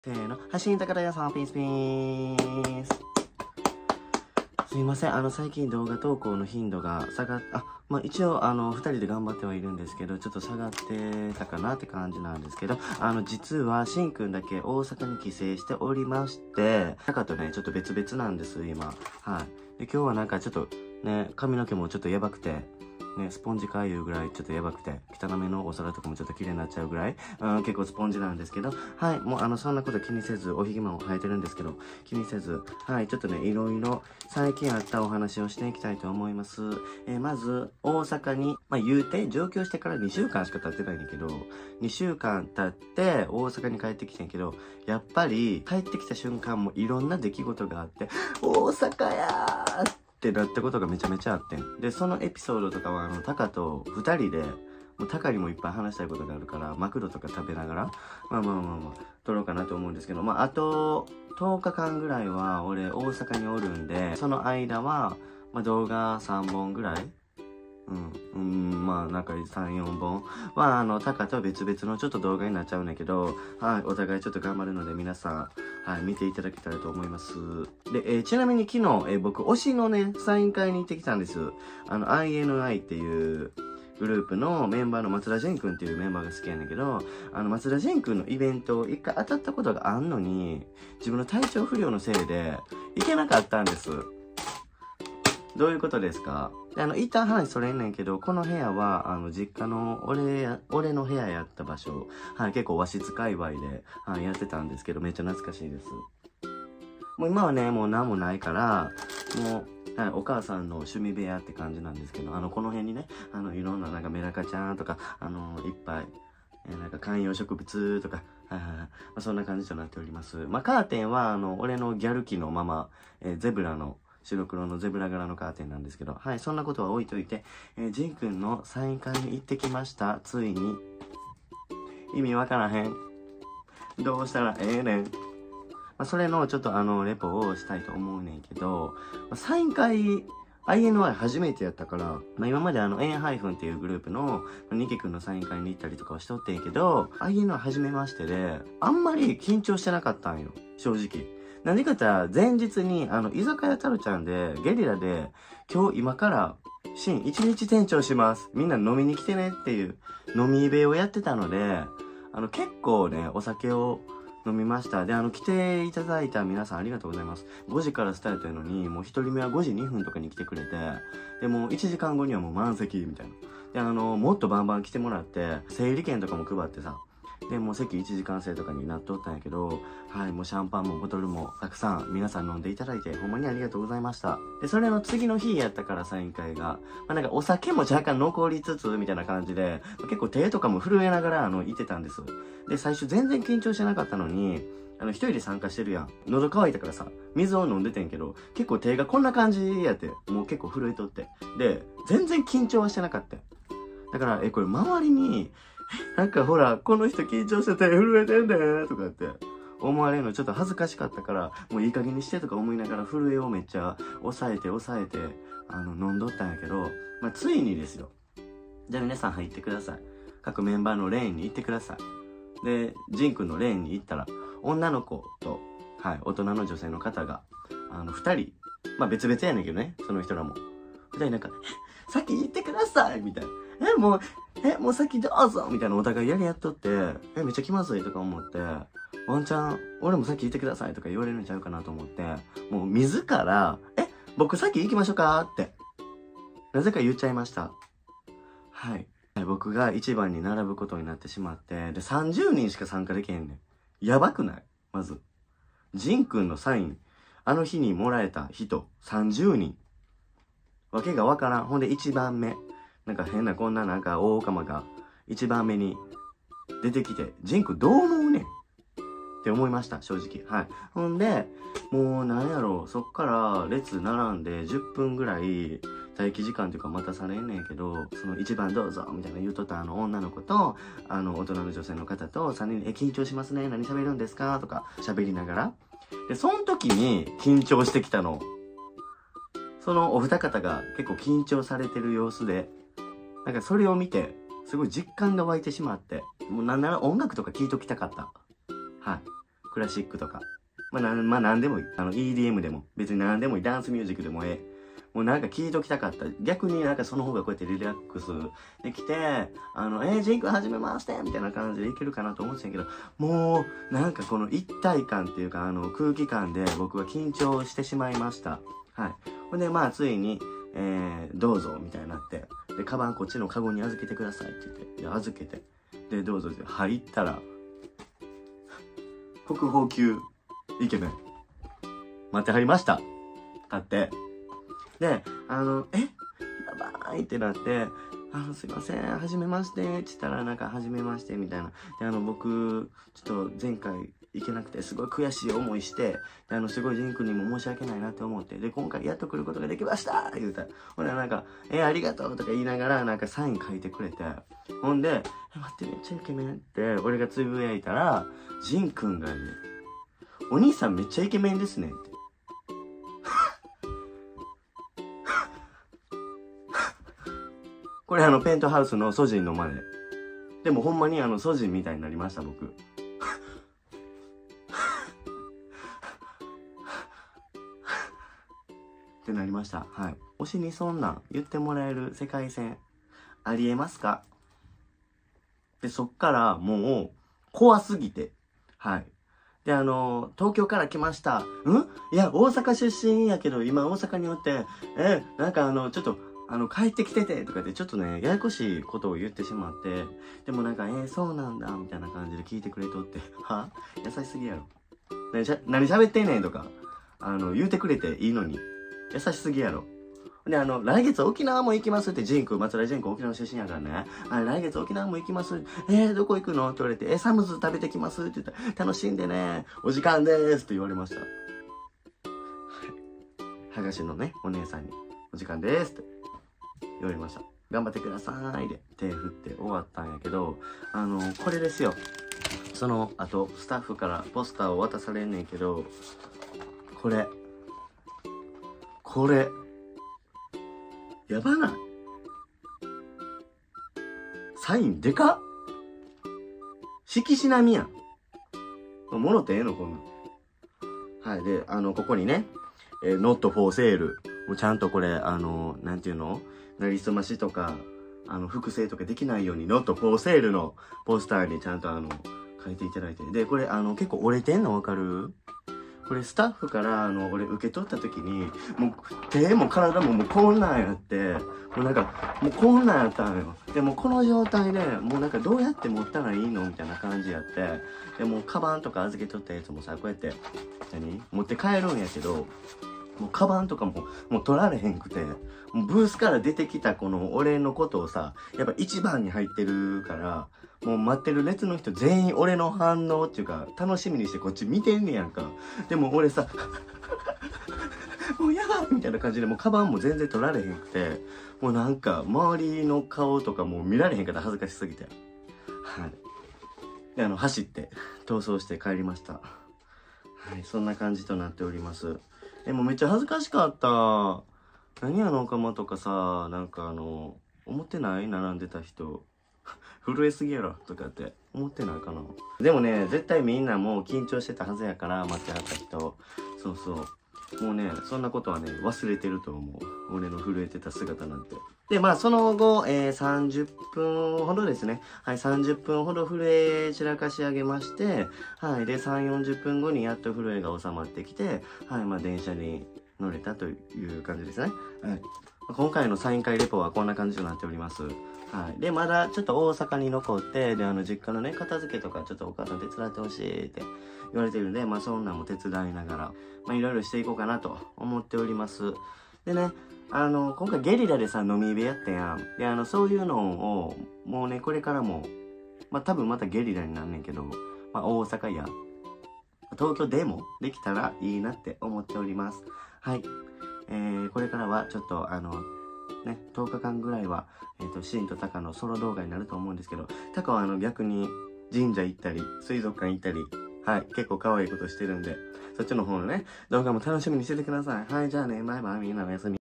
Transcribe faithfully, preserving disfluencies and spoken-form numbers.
せーの、発信高田屋さん、ピースピース。すいません、あの、最近動画投稿の頻度が下がっ、あ、まあ、一応、あの、二人で頑張ってはいるんですけど、ちょっと下がってたかなって感じなんですけど、あの、実は、しんくんだけ大阪に帰省しておりまして、中とね、ちょっと別々なんです、今。はい。で、今日はなんかちょっと、ね、髪の毛もちょっとやばくて、ね、スポンジかいうぐらいちょっとやばくて、汚めのお皿とかもちょっと綺麗になっちゃうぐらい、うん、結構スポンジなんですけど、はい、もうあの、そんなこと気にせず、おひげも生えてるんですけど、気にせず、はい、ちょっとね、いろいろ最近あったお話をしていきたいと思います。えー、まず、大阪に、まあ言うて、上京してからにしゅうかんしか経ってないんだけど、にしゅうかん経って大阪に帰ってきてんけど、やっぱり帰ってきた瞬間もいろんな出来事があって、大阪やーってなったことがめちゃめちゃあってん。で、そのエピソードとかは、あの、タカと二人で、もうタカにもいっぱい話したいことがあるから、マクドとか食べながら、まあまあまあまあ、撮ろうかなと思うんですけど、まあ、あと、とおかかんぐらいは、俺、大阪におるんで、その間は、まあ、動画さんぼんぐらいうん、うん、まあ、なんかさん、よんぼんは、あの、タカと別々のちょっと動画になっちゃうんだけど、はい、お互いちょっと頑張るので、皆さん、はい、見ていただけたらと思います。で、えー、ちなみに昨日、えー、僕、推しのね、サイン会に行ってきたんです。あの、アイエヌアイ っていうグループのメンバーの松田迅くんっていうメンバーが好きやねんけど、あの、松田迅くんのイベント、一回当たったことがあんのに、自分の体調不良のせいで、行けなかったんです。どういうことですか？で、あの、一旦話それんねんけど、この部屋は、あの、実家の俺や、俺の部屋やった場所、はい、結構和室界隈で、はい、やってたんですけど、めっちゃ懐かしいです。もう今はね、もう何もないから、もう、はい、お母さんの趣味部屋って感じなんですけど、あの、この辺にね、あの、いろんななんかメダカちゃんとか、あの、いっぱい、えー、なんか観葉植物とか、はいはいはい、まあ、そんな感じとなっております。まあ、カーテンは、あの、俺のギャル機のまま、えー、ゼブラの、白黒のゼブラ柄のカーテンなんですけど、はい、そんなことは置いといて、えー、ジンくんのサイン会に行ってきました。ついに。意味わからへん。どうしたらええねん。まあ、それのちょっとあの、レポをしたいと思うねんけど、まあ、サイン会、アイエヌアイ 初めてやったから、まあ、今まであの、エンハイフンっていうグループの、ニキくんのサイン会に行ったりとかはしとってんけど、アイエヌアイ 初めましてで、あんまり緊張してなかったんよ。正直。何かって前日に、あの、居酒屋タロちゃんで、ゲリラで、今日今から、シン一日店長します。みんな飲みに来てねっていう飲みイベをやってたので、あの、結構ね、お酒を飲みました。で、あの、来ていただいた皆さんありがとうございます。ごじからスタートやのに、もう一人目はごじにふんとかに来てくれて、で、もういちじかんごにはもう満席、みたいな。で、あの、もっとバンバン来てもらって、整理券とかも配ってさ、で、もう席いちじかん制とかになっとったんやけど、はい、もうシャンパンもボトルもたくさん皆さん飲んでいただいて、ほんまにありがとうございました。で、それの次の日やったからサイン会が、まあなんかお酒も若干残りつつ、みたいな感じで、結構手とかも震えながら、あの、いてたんです。で、最初全然緊張してなかったのに、あの、一人で参加してるやん。喉乾いたからさ、水を飲んでてんけど、結構手がこんな感じやって、もう結構震えとって。で、全然緊張はしてなかった。だから、え、これ周りに、なんかほら、この人緊張してて震えてんだよとかって思われるのちょっと恥ずかしかったから、もういい加減にしてとか思いながら震えをめっちゃ抑えて抑えて、あの、飲んどったんやけど、まあ、ついにですよ。じゃあ皆さん入ってください。各メンバーのレーンに行ってください。で、ジンくんのレーンに行ったら、女の子と、はい、大人の女性の方が、あの、二人、まあ別々やねんけどね、その人らも。二人なんか、先行ってくださいみたいな。え、もう、え、もう先どうぞみたいなお互いやりやっとって、え、めっちゃ気まずいとか思って、ワンチャン、俺も先行ってくださいとか言われるんちゃうかなと思って、もう自ら、え、僕先行きましょうかって、なぜか言っちゃいました。はい。僕が一番に並ぶことになってしまって、で、さんじゅうにんしか参加できへんねん。やばくない？まず。ジンくんのサイン、あの日にもらえた人、さんじゅうにん。わけがわからん。ほんでいちばんめ。なんか変なこんななんか大オカマがいちばんめに出てきて、ジンくんどう思うねんって思いました、正直。はい。ほんで、もうなんやろう、そっから列並んでじゅっぷんぐらい待機時間というか待たされんねんけど、そのいちばんどうぞみたいな言うとったあの女の子と、あの大人の女性の方とさんにんで、え、緊張しますね、何喋るんですかとか喋りながら。で、その時に緊張してきたの。そのお二方が結構緊張されてる様子で、なんかそれを見て、すごい実感が湧いてしまって、もうなんなら音楽とか聴いときたかった。はい。 クラシックとか。まあ、なん、まあ、なんでもいい。あの、イーディーエム でも、別になんでもいい。ダンスミュージックでもええ。もうなんか聞いときたかった。逆になんかその方がこうやってリラックスできて、あの、えー、ジンク始めましてみたいな感じでいけるかなと思ってたんやけど、もう、なんかこの一体感っていうか、あの、空気感で僕は緊張してしまいました。はい。ほんで、まあ、ついに、えー、どうぞ、みたいになって、で、カバンこっちのカゴに預けてくださいって言って、で、預けて、で、どうぞって入ったら、国宝級イケメン。待ってはりました。買って。で、あの、えやばいってなって、あの、すいません、はじめまして、って言ったら、なんか、はじめまして、みたいな。で、あの、僕、ちょっと前回行けなくて、すごい悔しい思いして、で、あの、すごいジン君にも申し訳ないなって思って、で、今回やっと来ることができました言うたら、ほんで、なんか、え、ありがとうとか言いながら、なんかサイン書いてくれて、ほんで、え、待って、めっちゃイケメンって、俺がつぶやいたら、ジン君がね、お兄さんめっちゃイケメンですねって。これあのペントハウスのソジンの真似。でもほんまにあのソジンみたいになりました僕。ってなりました。はい。推しにそんなん言ってもらえる世界線ありえますか？で、そっからもう怖すぎて。はい。で、あの、東京から来ました。んいや、大阪出身やけど今大阪におって、え、なんかあの、ちょっと、あの、帰ってきててとかってちょっとね、ややこしいことを言ってしまって、でもなんか、えー、そうなんだ、みたいな感じで聞いてくれとって、は優しすぎやろ。何しゃ、何喋ってんねんとか、あの、言うてくれていいのに、優しすぎやろ。で、あの、来月沖縄も行きますって、ジンク、松浦ジンク沖縄出身やからね。あ、来月沖縄も行きます。えー、どこ行くのって言われて、えー、サムズ食べてきますって言ったら、楽しんでね、お時間でーすって言われました。はがしのね、お姉さんに、お時間でーすって言われました。頑張ってくださーいで手振って終わったんやけど、あの、これですよ。その後、スタッフからポスターを渡されんねんけど、これ。これ。やばない？サインでかっ？色紙並みやん。もろってええのこんなん。はい。で、あの、ここにね、えー、not for sale。もうちゃんとこれ、あの、なんていうの？なりすましとか、あの、複製とかできないように not for sale のポスターにちゃんとあの、書いていただいて。で、これ、あの、結構折れてんのわかる？これスタッフからあの俺受け取った時にもう手も体ももうこんなんやってもうなんかもうこんなんやったのよ。でもこの状態でもうなんかどうやって持ったらいいのみたいな感じやって、でもうカバンとか預け取ったやつもさこうやって何持って帰るんやけど、もうカバンとかももう取られへんくて、もうブースから出てきたこの俺のことをさやっぱ一番に入ってるから、もう待ってる列の人全員俺の反応っていうか楽しみにしてこっち見てんねやんか。でも俺さもうやばいみたいな感じでもうカバンも全然取られへんくて、もうなんか周りの顔とかもう見られへんから恥ずかしすぎて、はい。であの走って逃走して帰りました。はい、そんな感じとなっております。でもめっちゃ恥ずかしかった。何やのおかまとかさ、なんかあの思ってない？並んでた人震えすぎやろとかって思ってないかな。でもね、絶対みんなもう緊張してたはずやから、待ってはった人。そうそう。もうね、そんなことはね、忘れてると思う。俺の震えてた姿なんて。で、まあ、その後、えー、さんじゅっぷんほどですね。はい、さんじゅっぷんほど震え散らかし上げまして、はい、で、さんじゅう、よんじゅっぷんごにやっと震えが収まってきて、はい、まあ、電車に乗れたという感じですね。はい。今回のサイン会レポはこんな感じとなっております。はい。で、まだちょっと大阪に残って、で、あの、実家のね、片付けとかちょっとお母さん手伝ってほしいって言われてるんで、まあそんなんも手伝いながら、まあいろいろしていこうかなと思っております。でね、あの、今回ゲリラでさ、飲み部屋ってやん。で、あの、そういうのを、もうね、これからも、まあ多分またゲリラになんねんけど、まあ大阪や、東京でもできたらいいなって思っております。はい。えー、これからはちょっと、あの、ね、とおかかんぐらいは、えっと、シンとタカのソロ動画になると思うんですけど、タカはあの逆に神社行ったり、水族館行ったり、はい、結構可愛いことしてるんで、そっちの方のね、動画も楽しみにしててください。はい、じゃあね、バイバイ、みんなおやすみ。